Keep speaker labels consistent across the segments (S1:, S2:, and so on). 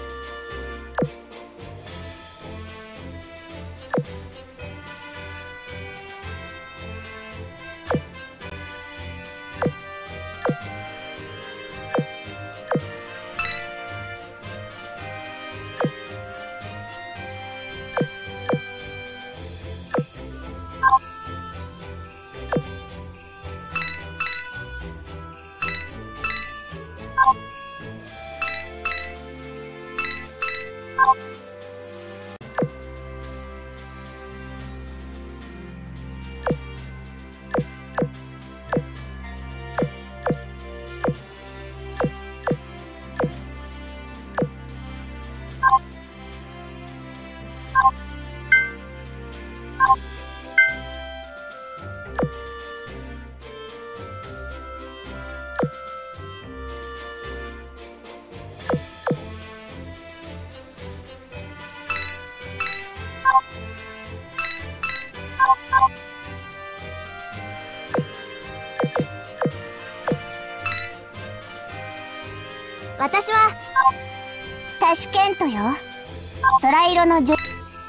S1: 私はタシケントよ。空色のはーい。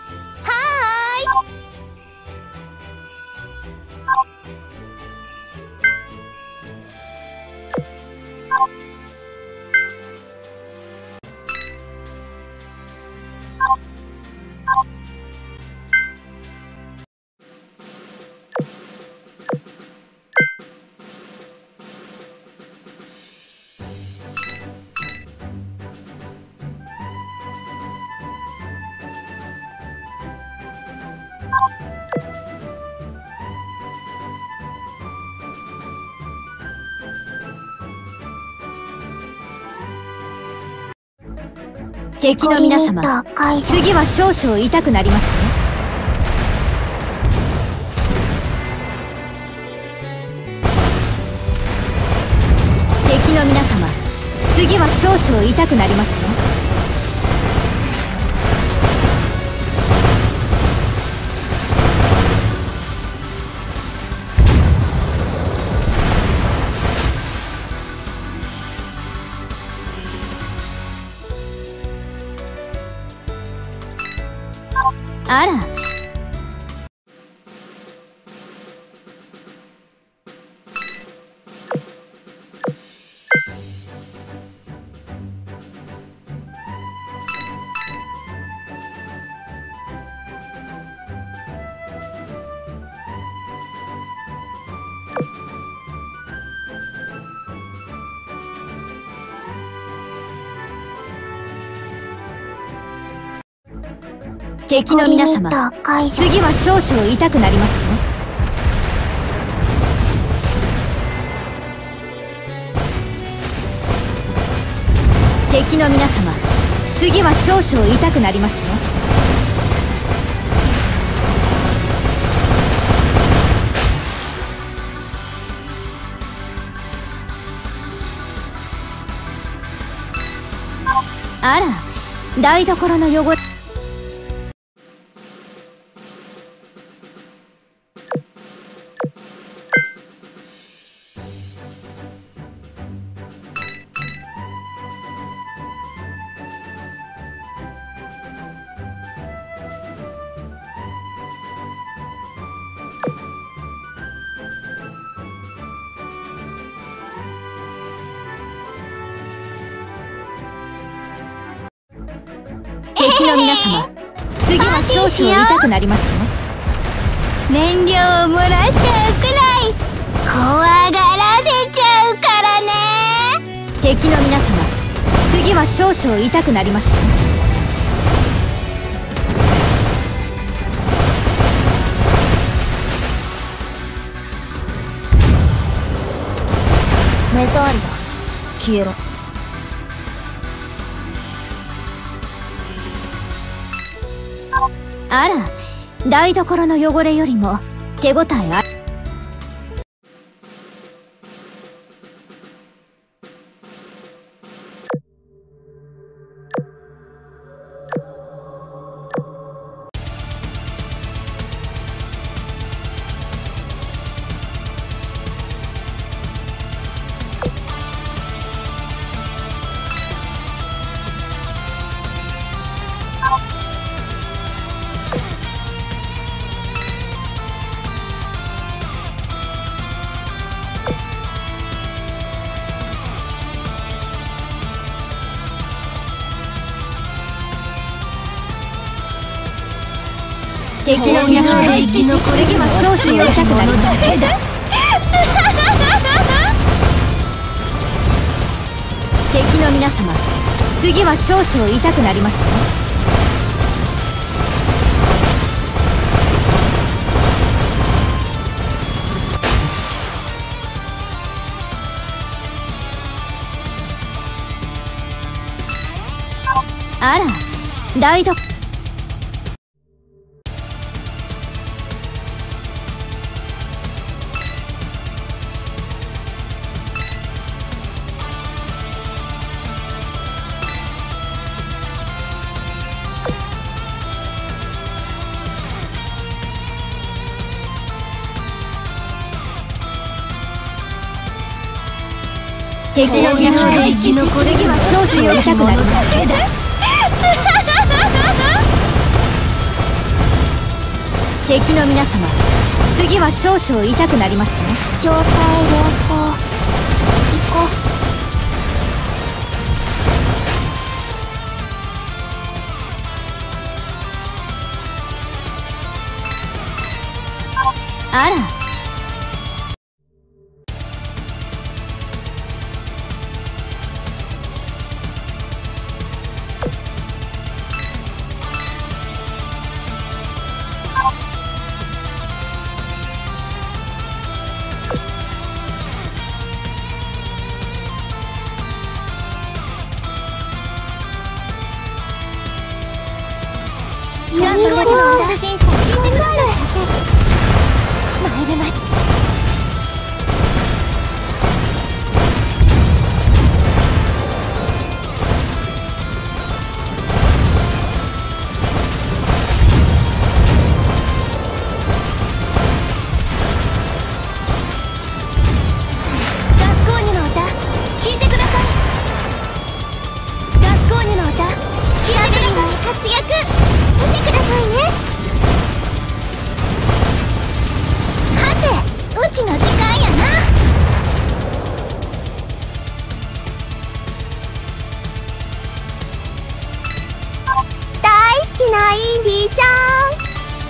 S2: 敵の皆様、次は少々痛くなりますよ。敵の皆様、次は少々痛くなりますよ。あら。敵の皆様、次は少々痛くなりますよ。敵の皆様、次は少々痛くなりますよ。あら、台所の汚れ。敵の皆様、次は少々痛くなりますよ。
S1: 燃料をもらっちゃうくらい怖がらせちゃうからね。
S2: 敵の皆様、次は少々痛くなりますよ。
S1: 目障りだ。消えろ。
S2: あら、台所の汚れよりも手応えある。 敵の皆様、次は少々痛くなります。敵の皆様、次は少々痛くなりますよ。あら、台所。敵の皆様、次は少々痛くなります。敵の皆様、次は少々痛くなりますよ。
S1: 状態良好。行こ
S2: う。あら。
S1: 参ります。ガスコーニの歌聞いてください。ガスコーニの歌聞いてください。活躍見てくださいね。はて、うちの時間やな。大好きなインディちゃん。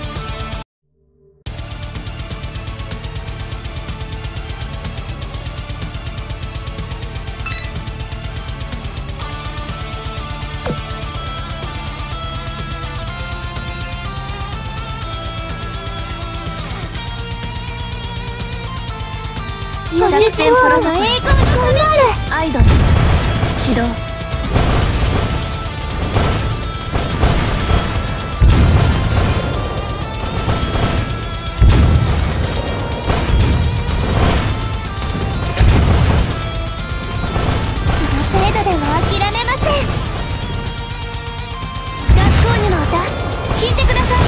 S1: 作戦プロトコル、アイドル起動。この程度では諦めません。ガスコーニの歌聞いてください。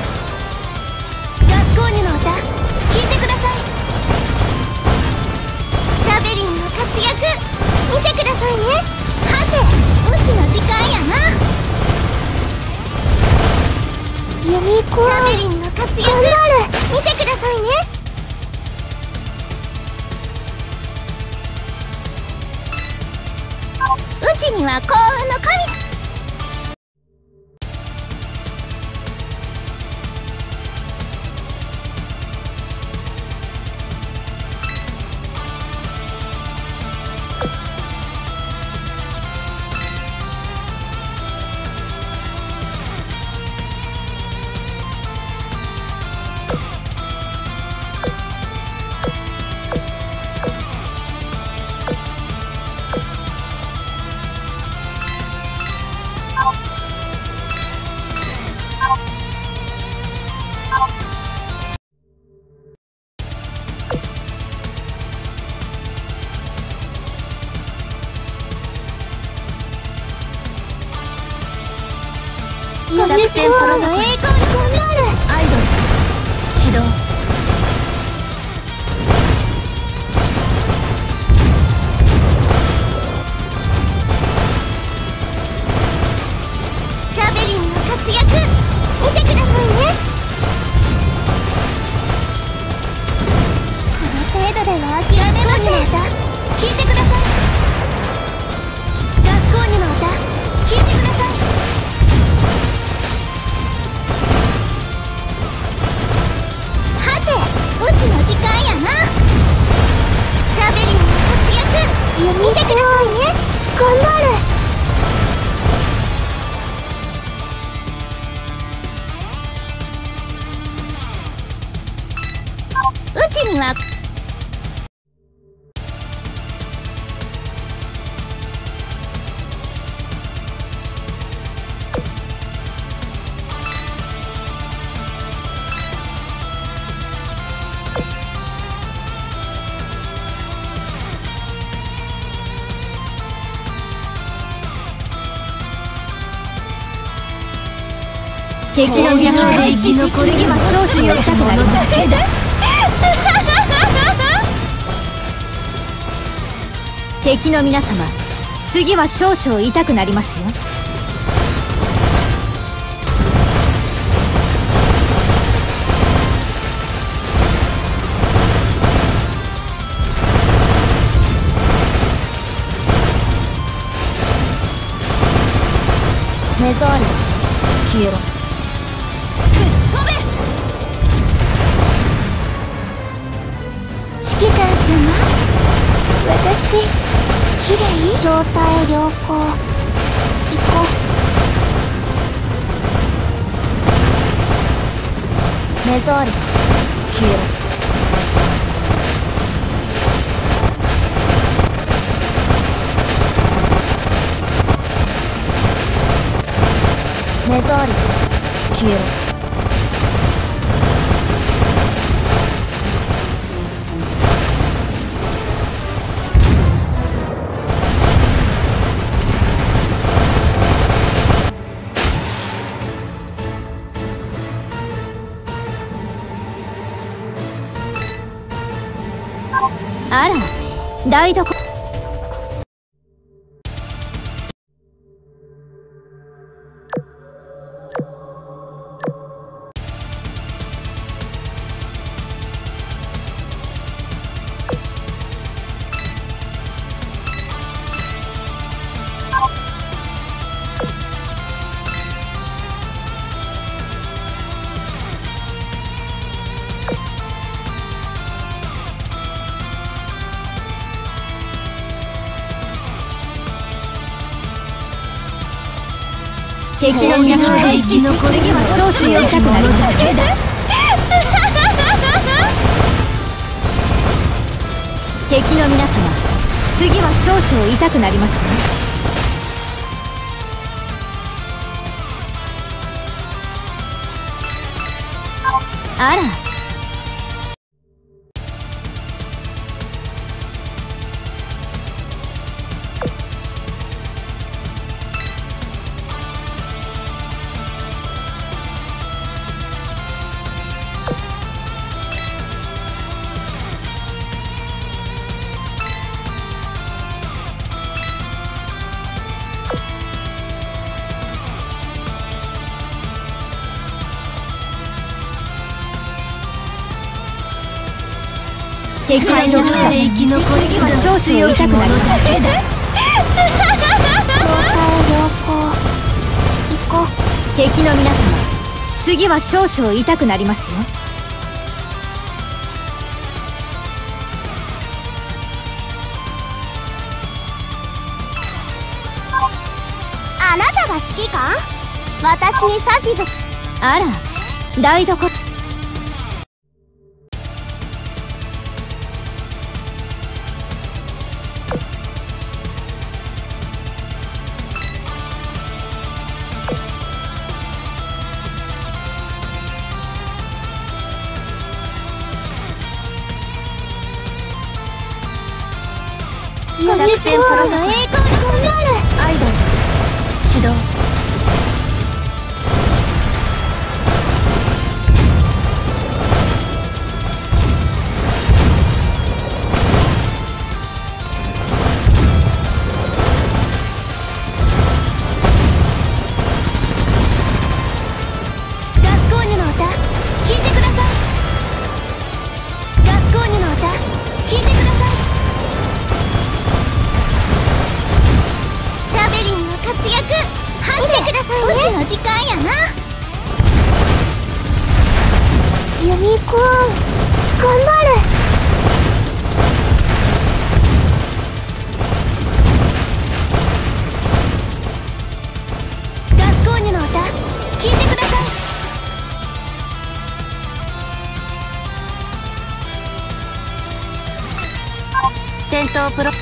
S1: ガスコーニの歌聞いてください。ラベリンの活躍見てくださいね。はて、うちの時間やな。ユニコーンラベリンの活躍見てくださいね。うちには幸運の神。作戦プロトコル、アイドル起動。ラベリンの活躍見てくださいね。この程度では諦めません。聞いてください。ガスコーニの歌聞いてください。 は
S2: 敵の皆様で次は少々やりたくなります。敵の皆様、次は少々痛くなりますよ。
S1: 目障り消えろ。指揮官様、私きれい？状態良好。行こう。目障り消えろ。目障り消えろ。
S2: あら、台所。敵の皆様で次は少々やりたくなります。敵の皆様、次は少々痛くなりますよ。あら、敵の皆様で生き残りは少々痛くなります。
S1: 状態良好。行こう。
S2: 敵の皆様、次は少々痛くなりますよ。
S1: あなたが指揮官？私に指図。
S2: あら、台所。
S1: 作戦プロトコルアイドル起動。ガスコーニュの歌聞いてください。ガスコーニュの歌聞いてください。活躍見てくださいね。うちの時間やな。ユニコーン頑張る。ガスコーニュの歌聞いてください。 戦闘プロ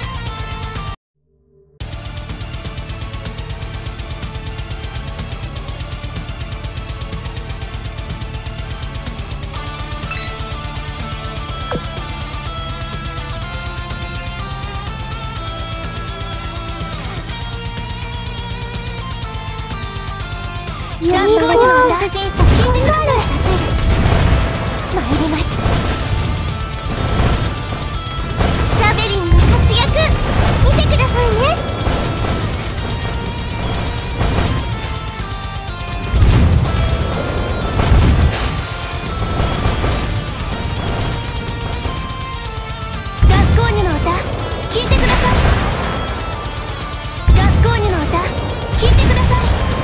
S2: ユニコーン主人公キングガール参ります。シャベリンの活躍見てくださいね。
S1: ガスコーニュの歌聞いてください。ガスコーニュの歌聞いてください。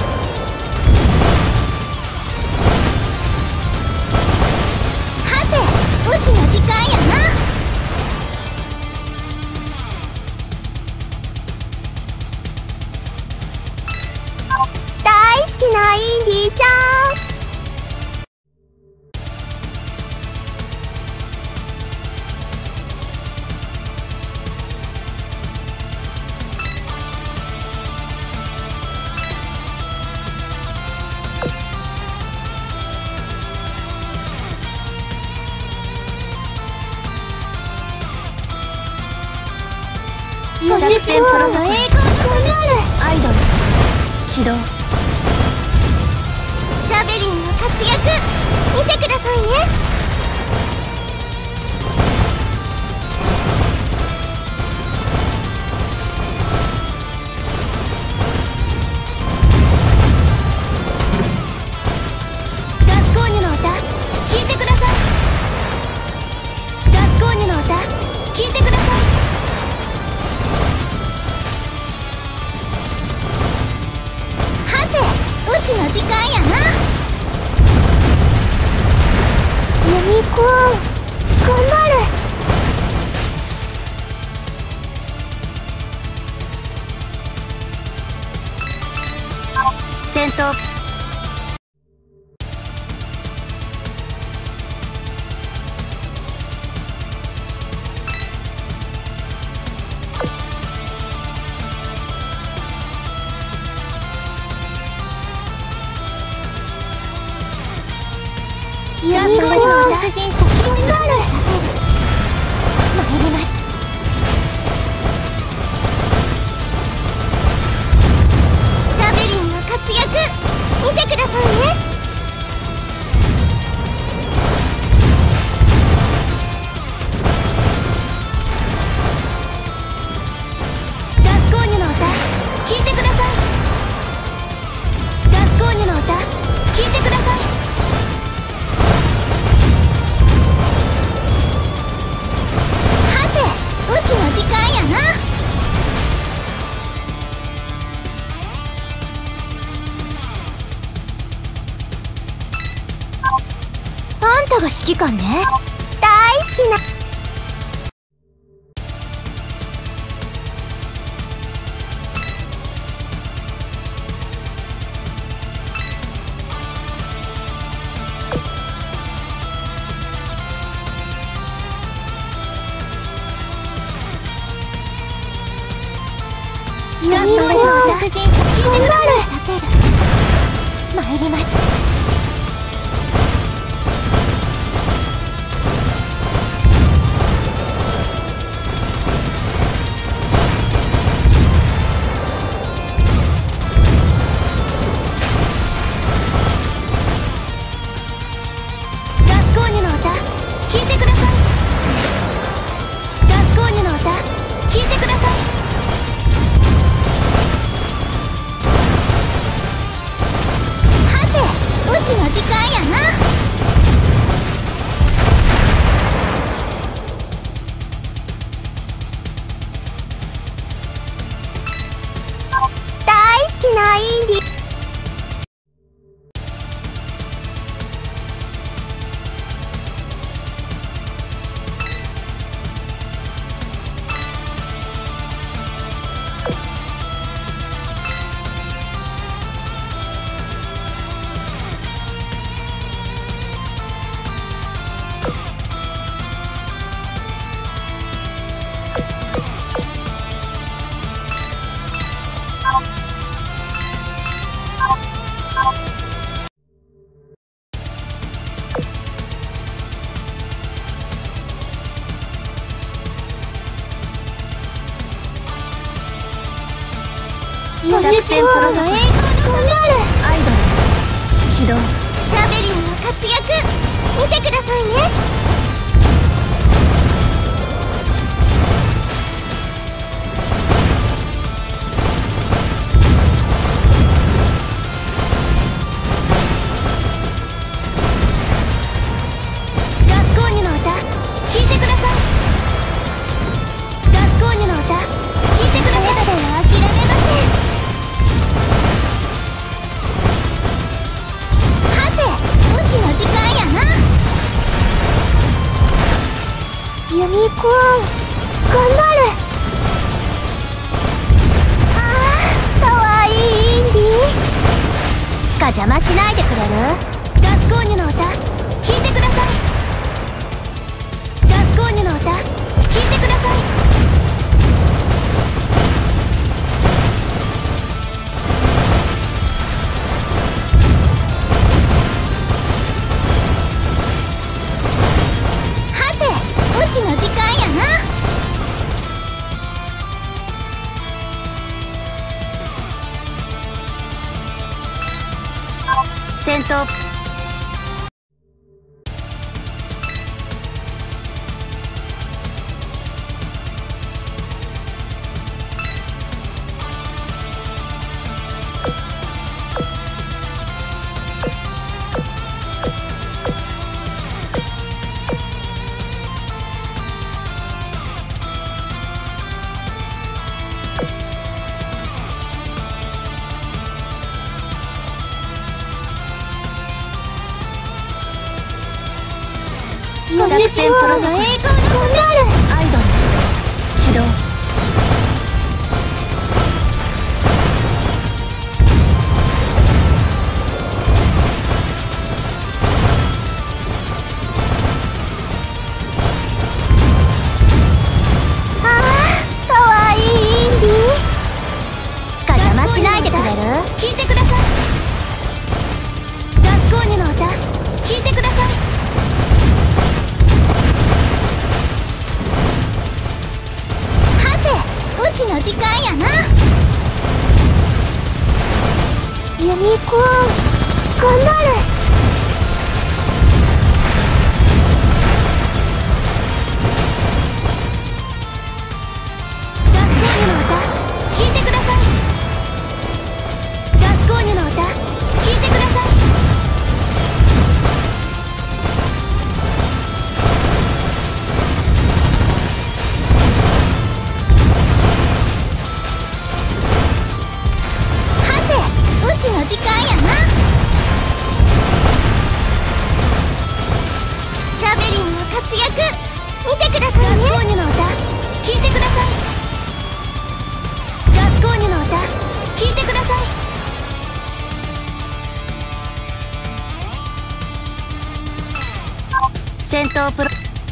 S2: うちの時間やな。大好きなインディちゃん。
S1: 作戦プロトコルアイドル起動。
S2: シャベリンの活躍見てくださいね。
S1: ガスコーニュの歌聞いてください。ガスコーニュの歌聞いてください。
S2: うちの時間やな。ユニコーン頑張る。
S1: 戦闘
S2: ユニコーン主人公キングガール参ります。シャベリンの活躍見てくださいね。
S1: ガスコーニュの歌聞いてください。ガスコーニュの歌聞いてください。
S2: うちの時間やな。
S1: あんたが指揮官ね。
S2: 大好きなユニコーン主人公キングガール参ります。
S1: ガスコーニュの歌聞いてください。ガスコーニュの歌聞いてください。
S2: うちの時間やな。大好きなインディ
S1: 作戦プロトコルアイドル起動。ジャベリンの活躍見てくださいね。ガスコーニュの歌聞いてください。ガスコーニュの歌聞いてください。では諦めません。はて、うちの時間やな。ユニコーン頑張る。あーかわいいインディつか邪魔しないでくれる？ガスコーニュの歌聞いてください。ガスコーニュの歌聞いてください。はて、うちの時間やな。戦闘作戦プロトコルアイドル起動。あーかわいいインディつか邪魔しないでくれる？聞いてください。ガスコーニュの歌聞いてください。うちの時間やな。ユニコーン頑張る。ガスコーニュの歌聞いてください。ガスコーニュの歌聞いてください。うちの時間やな。ジャベリンの活躍見てくださいね。ガスコーニュの歌聞いてください。ガスコーニュの歌聞いてください。戦闘プロ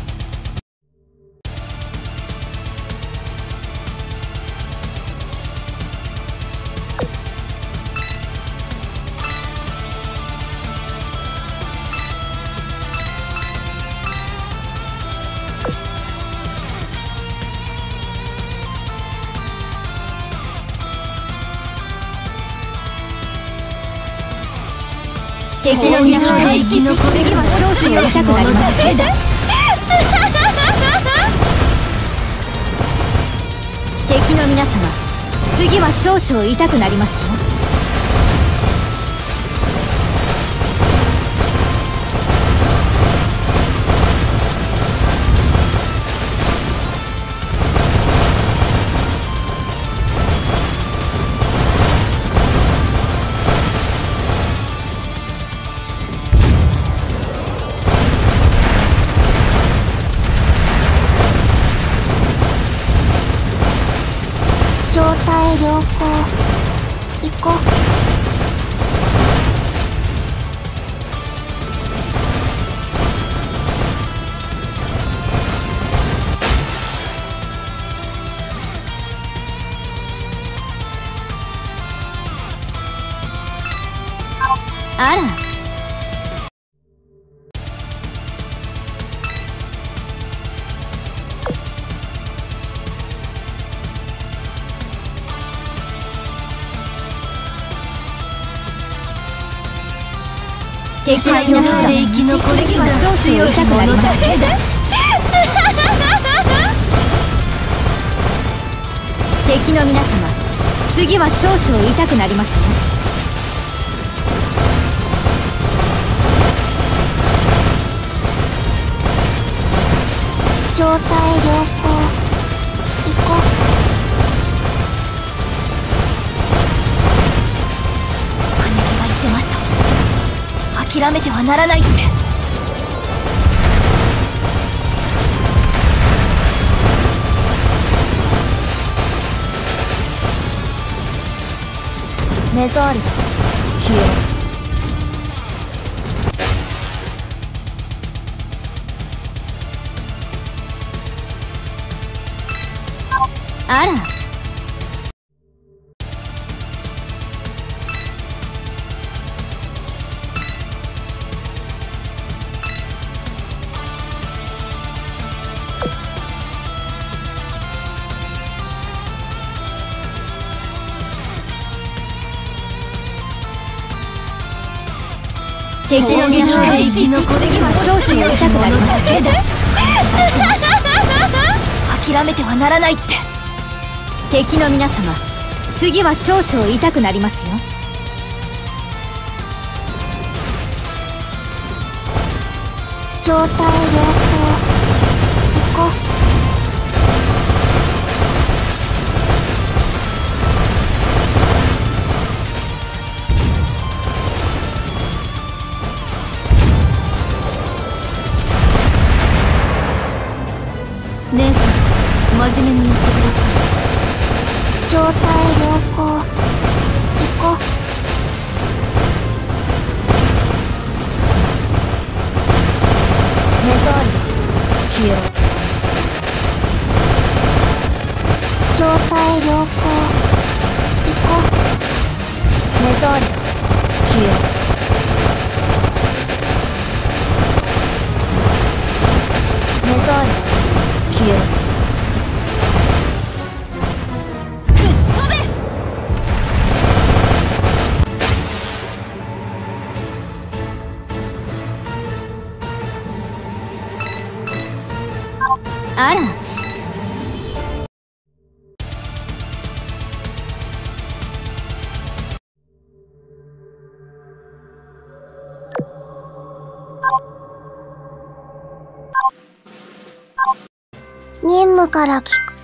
S2: 敵の皆様次は少々やりたくなりますけど敵の皆様次は少々痛くなりますよ。
S1: 状態良好行こう。
S2: あら敵は生き残る次は少々痛くなります。敵の皆様、次は少々痛くなりますよ。
S1: 状態良好。行こう。姉貴が言ってました。諦めてはならないって。メザールだ。消えろ。
S2: あら、敵の皆様、次は少々痛くなります。
S1: 諦めてはならないって。
S2: 敵の皆様、次は少々痛くなりますよ。
S1: 状態良好。行こう。
S2: 姉さん、真面目に言ってください。
S1: 状態良好。行こう。メザール消えろ。状態良好。行こう。メザール消えろ。メザール消えろ。
S2: あら、
S1: 任務から聞く。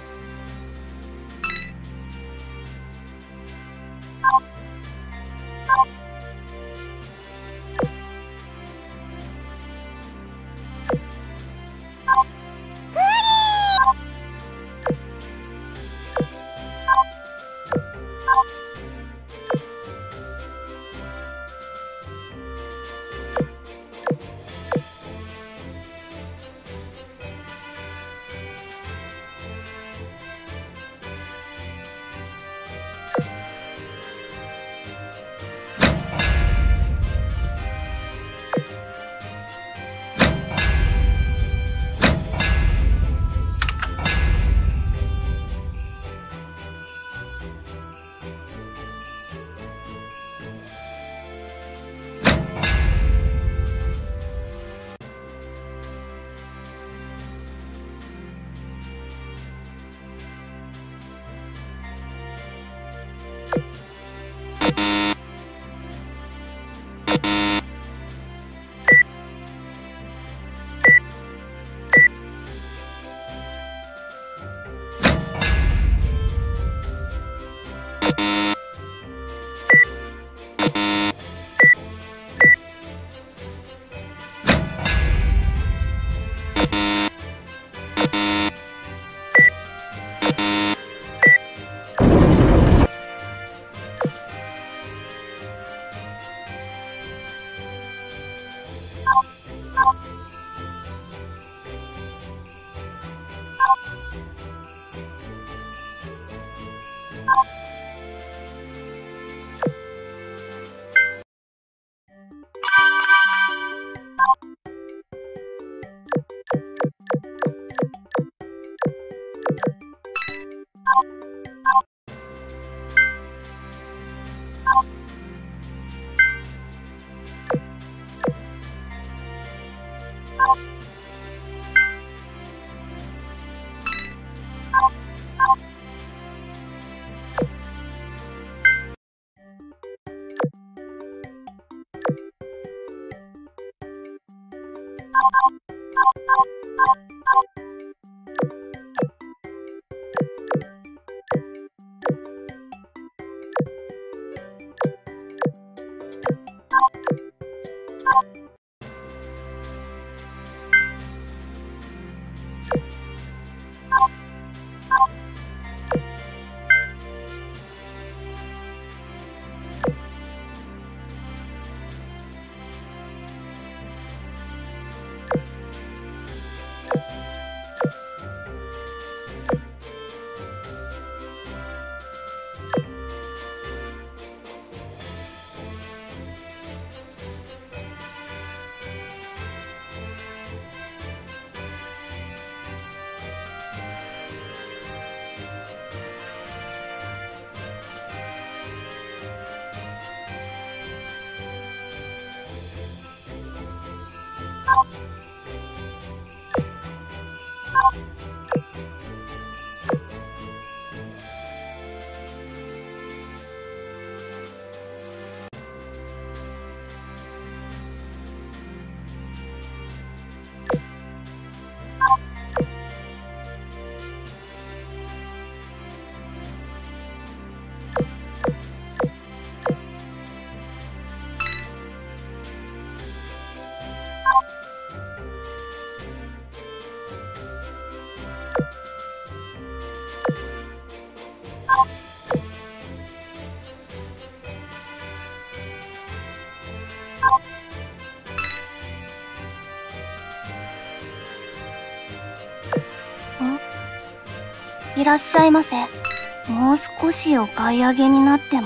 S1: いらっしゃいませ。もう少しお買い上げになっても。